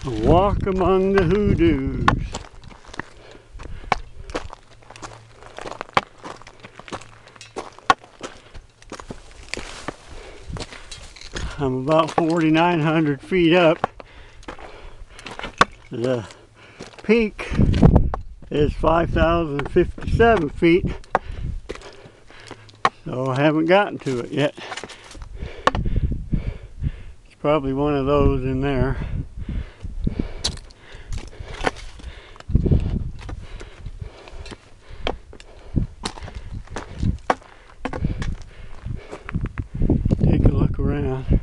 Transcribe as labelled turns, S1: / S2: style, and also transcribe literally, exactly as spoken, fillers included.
S1: A walk among the hoodoos. I'm about forty-nine hundred feet up. The peak is five thousand fifty-seven feet, so I haven't gotten to it yet. It's probably one of those in there. Take a look around.